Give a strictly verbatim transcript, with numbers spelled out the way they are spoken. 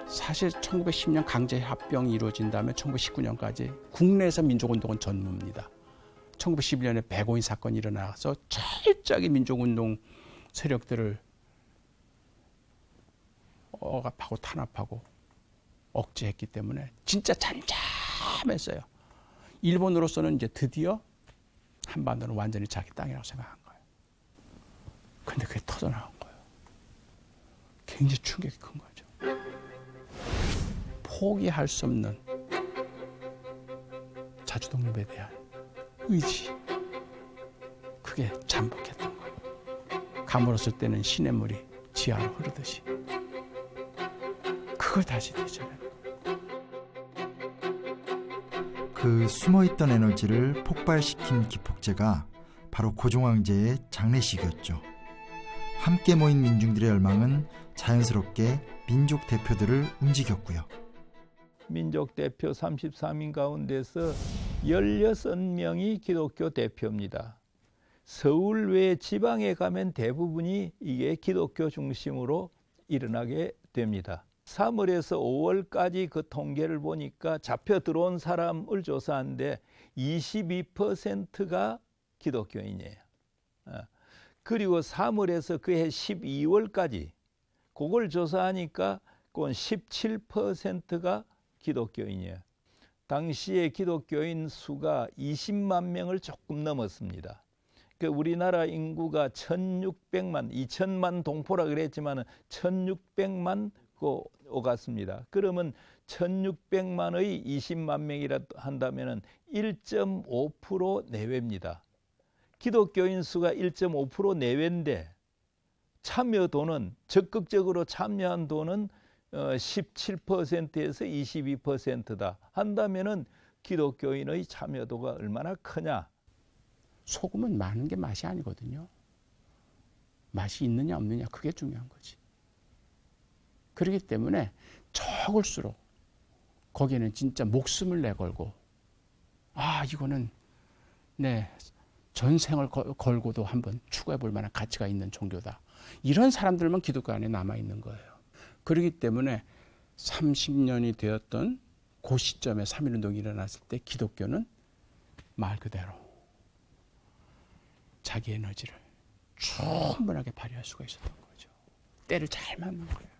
사실 천구백십 년 강제합병이 이루어진 다음에 천구백십구 년까지 국내에서 민족운동은 전무입니다. 천구백십일 년에 백오인 사건이 일어나서 철저하게 민족운동 세력들을 억압하고 탄압하고 억제했기 때문에 진짜 잠잠했어요. 일본으로서는 이제 드디어 한반도는 완전히 자기 땅이라고 생각한 거예요. 근데 그게 터져나간 거예요. 굉장히 충격이 큰 거죠. 포기할 수 없는 자주독립에 대한 의지, 그게 잠복했던 거예요. 가물었을 때는 시냇물이 지하로 흐르듯이 그걸 다시 되찾아낸 거예요. 그 숨어있던 에너지를 폭발시킨 기폭제가 바로 고종황제의 장례식이었죠. 함께 모인 민중들의 열망은 자연스럽게 민족 대표들을 움직였고요. 민족 대표 삼십삼 인 가운데서 열여섯 명이 기독교 대표입니다. 서울 외 지방에 가면 대부분이 이게 기독교 중심으로 일어나게 됩니다. 삼월에서 오월까지 그 통계를 보니까 잡혀 들어온 사람을 조사하는데 이십이 퍼센트가 기독교인이에요. 그리고 삼월에서 그해 십이월까지 그걸 조사하니까 그건 십칠 퍼센트가 기독교인이에요. 당시에 기독교인 수가 이십만 명을 조금 넘었습니다. 그 우리나라 인구가 천육백만, 이천만 동포라 그랬지만 천육백만 그 오갔습니다. 그러면 천육백만의 이십만 명이라 한다면 일 점 오 퍼센트 내외입니다. 기독교인 수가 일 점 오 퍼센트 내외인데 참여도는, 적극적으로 참여한 도는 십칠 퍼센트에서 이십이 퍼센트다 한다면은 기독교인의 참여도가 얼마나 크냐? 소금은 많은 게 맛이 아니거든요. 맛이 있느냐 없느냐, 그게 중요한 거지. 그렇기 때문에 적을수록 거기에는 진짜 목숨을 내걸고, 아 이거는 내 전생을 걸고도 한번 추구해 볼 만한 가치가 있는 종교다. 이런 사람들만 기독교 안에 남아있는 거예요. 그렇기 때문에 삼십 년이 되었던 그 시점에 삼일운동이 일어났을 때 기독교는 말 그대로 자기 에너지를 충분하게 발휘할 수가 있었던 거죠. 때를 잘 맞는 거예요.